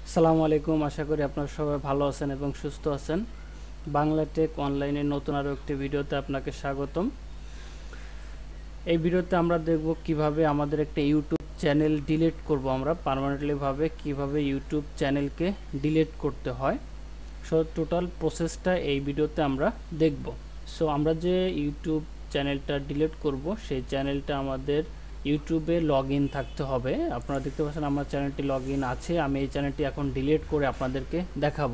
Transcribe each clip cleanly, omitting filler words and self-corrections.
আসসালামু আলাইকুম। আশা করি আপনারা সবাই ভালো আছেন এবং সুস্থ আছেন। বাংলা টেক অনলাইনের নতুন আরও একটি ভিডিওতে আপনাকে স্বাগতম। এই ভিডিওতে আমরা দেখব কিভাবে আমাদের একটা ইউটিউব চ্যানেল ডিলিট করব। আমরা পার্মানেন্টলি ভাবে কিভাবে ইউটিউব চ্যানেলকে ডিলিট করতে হয়, সো টোটাল প্রসেসটা এই ভিডিওতে আমরা দেখব। সো আমরা যে ইউটিউব চ্যানেলটা ডিলিট করব সেই চ্যানেলটা আমাদের ইউটিউবে লগইন থাকতে হবে। আপনারা দেখতে পাচ্ছেন আমার চ্যানেলটি লগইন আছে। আমি এই চ্যানেলটি এখন ডিলিট করে আপনাদেরকে দেখাবো।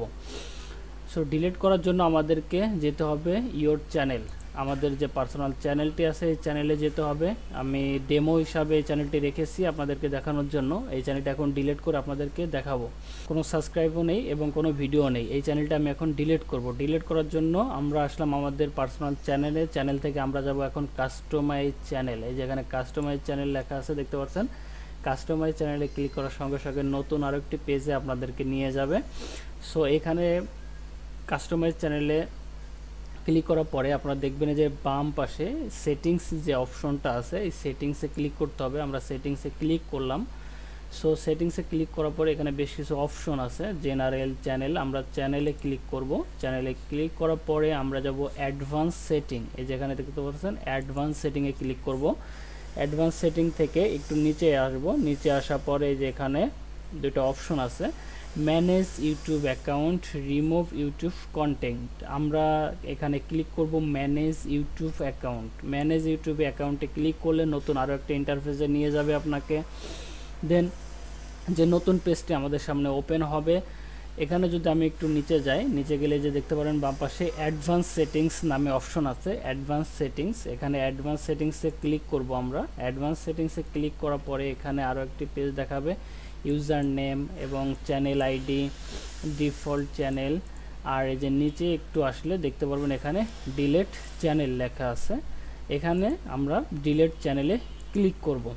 সো ডিলিট করার জন্য আমাদেরকে যেতে হবে ইওর চ্যানেল। আমাদের যে পার্সোনাল চ্যানেলটি আছে এই চ্যানেলে যেতে হবে। আমি ডেমো হিসাবে এই চ্যানেলটি রেখেছি আপনাদেরকে দেখানোর জন্য। এই চ্যানেলটা এখন ডিলিট করে আপনাদেরকে দেখাবো। কোনো সাবস্ক্রাইবও নেই এবং কোনো ভিডিও নেই। এই চ্যানেলটা আমি এখন ডিলিট করব। ডিলিট করার জন্য আমরা আসলাম আমাদের পার্সোনাল চ্যানেলে। চ্যানেল থেকে আমরা যাব এখন কাস্টমাইজ চ্যানেল। এই যেখানে কাস্টমাইজ চ্যানেল লেখা আছে দেখতে পাচ্ছেন। কাস্টমাইজ চ্যানেলে ক্লিক করার সঙ্গে সঙ্গে নতুন আরেকটি পেজে আপনাদেরকে নিয়ে যাবে। সো এখানে কাস্টমাইজ চ্যানেলে ক্লিক করার পরে আপনারা দেখবেন যে বাম পাশে সেটিংস যে অপশনটা আছে এই সেটিংসে ক্লিক করতে হবে। আমরা সেটিংসে ক্লিক করলাম। সো সেটিংসে ক্লিক করার পরে এখানে বেশ কিছু অপশন আছে। জেনারেল চ্যানেল, আমরা চ্যানেলে ক্লিক করব। চ্যানেলে ক্লিক করার পরে আমরা যাব অ্যাডভান্স সেটিং। এই যেখানে দেখতে পাচ্ছেন অ্যাডভান্স সেটিংয়ে ক্লিক করব। অ্যাডভান্স সেটিং থেকে একটু নিচে আসব। নিচে আসার পরে যে এখানে দুটো অপশন আছে, manage YouTube account, remove YouTube content. আমরা এখানে ক্লিক করব manage YouTube account. Manage YouTube অ্যাকাউন্টে ক্লিক করলে নতুন আরও একটা ইন্টারফেসে নিয়ে যাবে আপনাকে। দেন যে নতুন পেজটি আমাদের সামনে ওপেন হবে, এখানে যদি আমি একটু নিচে যাই, নিচে গেলে যে দেখতে পারেন বাম পাশে অ্যাডভান্স সেটিংস নামে অপশন আছে। অ্যাডভান্স সেটিংস, এখানে অ্যাডভান্স সেটিংসে ক্লিক করব আমরা। অ্যাডভান্স সেটিংসে ক্লিক করার পরে এখানে আরও একটি পেজ দেখাবে, ইউজার নেম এবং চ্যানেল আইডি, ডিফল্ট চ্যানেল। আর এই যে নিচে একটু আসলে দেখতে পারবেন এখানে ডিলিট চ্যানেল লেখা আছে। এখানে আমরা ডিলিট চ্যানেলে ক্লিক করব।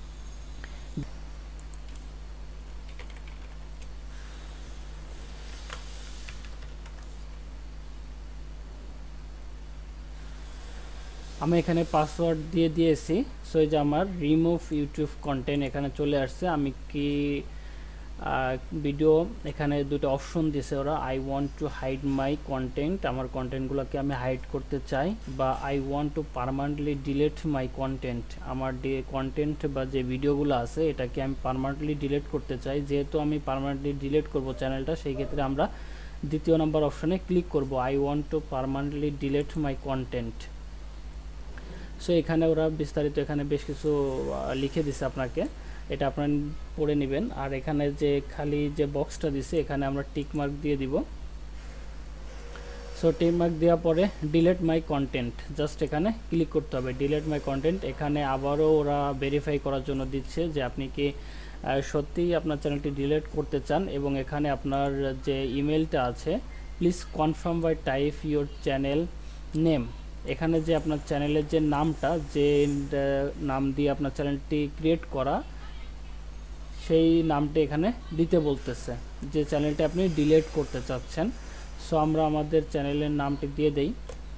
আমি এখানে পাসওয়ার্ড দিয়ে দিয়েছি। সো এই যে আমার রিমুভ ইউটিউব কন্টেন্ট এখানে চলে আসছে। আমি কি ভিডিও, এখানে দুটো অপশন দিয়েছে ওরা, I want to hide my content, আমার কন্টেন্টগুলোকে আমি হাইড করতে চাই, বা I want to permanently delete my content, আমার কন্টেন্ট বা যে ভিডিওগুলো আছে এটাকে আমি পার্মানেন্টলি ডিলিট করতে চাই। যেহেতু আমি পার্মানেন্টলি ডিলিট করব চ্যানেলটা, সেই ক্ষেত্রে আমরা দ্বিতীয় নম্বর অপশনে ক্লিক করব, I want to permanently delete my content. So এখানে ওরা বিস্তারিত এখানে বেশ কিছু লিখে দিছে আপনাকে, এটা আপনারা পড়ে নেবেন। আর এখানে যে খালি যে বক্সটা দিছে এখানে আমরা টিক মার্ক দিয়ে দিব। সো টিক মার্ক দেওয়ার পরে ডিলিট মাই কন্টেন্ট, জাস্ট এখানে ক্লিক করতে হবে ডিলিট মাই কন্টেন্ট। এখানে আবারও ওরা ভেরিফাই করার জন্য দিচ্ছে যে আপনি কি সত্যিই আপনার চ্যানেলটি ডিলিট করতে চান, এবং এখানে আপনার যে ইমেলটা আছে, please confirm by type your channel name. এখানে যে আপনার চ্যানেলের যে নামটা, যে নাম দিয়ে আপনার চ্যানেলটি ক্রিয়েট করা, সেই নামটা এখানে দিতে বলতেছে যে চ্যানেলটি আপনি ডিলিট করতে চাচ্ছেন। সো আমরা আমাদের চ্যানেলের নামটি দিয়ে দেই।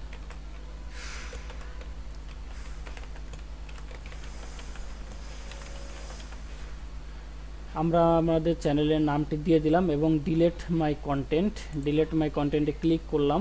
আমরা আমাদের চ্যানেলের নামটি দিয়ে দিলাম এবং delete my content, delete my কন্টেন্টে ক্লিক করলাম।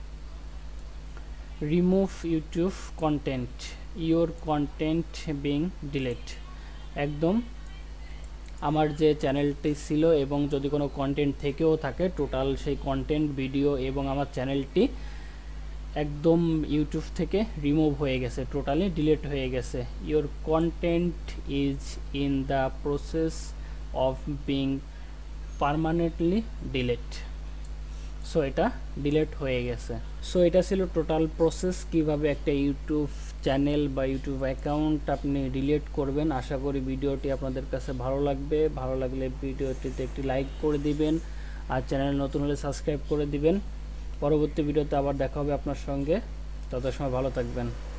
Remove YouTube content, your content being delete. একদম আমার যে চ্যানেলটি ছিল এবং যদি কোনো কন্টেন্ট থেকেও থাকে, টোটাল সেই কন্টেন্ট, ভিডিও এবং আমার চ্যানেলটি একদম ইউটিউব থেকে রিমুভ হয়ে গেছে, টোটালি ডিলিট হয়ে গেছে। Your content is in the process of being permanently delete. So এটা ডিলিট হয়ে গেছে। সো এটা ছিল টোটাল প্রসেস, কিভাবে একটা ইউটিউব চ্যানেল বা ইউটিউব অ্যাকাউন্ট আপনি ডিলিট করবেন। আশা করি ভিডিওটি আপনাদের কাছে ভালো লাগবে। ভালো লাগলে ভিডিওটিতে একটি লাইক করে দিবেন, আর চ্যানেল নতুন হলে সাবস্ক্রাইব করে দিবেন। পরবর্তী ভিডিওতে আবার দেখা হবে আপনার সঙ্গে, তত সময় ভালো থাকবেন।